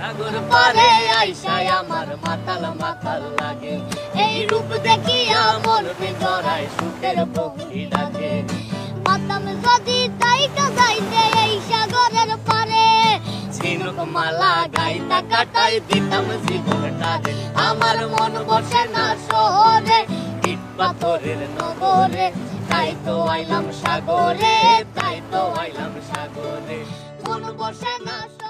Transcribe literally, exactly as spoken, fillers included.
সাগর পারে আইসায় আমার মাতাল মাতাল লাগে, এই রূপ দেখিয়া মন জড়ায় সুখের পক্ষী ডাকে। পাতাম যদি তাইকা যাইতে এই সাগরের পারে, ঝিনুক মালা গাইতা কাটাই দিতাম জীবনটারে। আমার মন বসে না শহরে, ইট পাথরের নগরে, তাই তো আইলাম সাগরে, তাই তো আইলাম সাগরে। মন বসে না